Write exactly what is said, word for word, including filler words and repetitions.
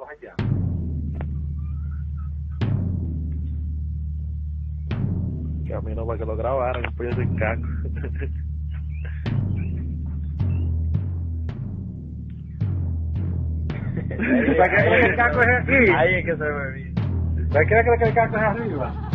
allá. Camino para que lo grabaran, un pollo sin caco. ¿Para qué crees que el caco es aquí? Ahí es que se ve bien. ¿Para qué crees que el caco es arriba?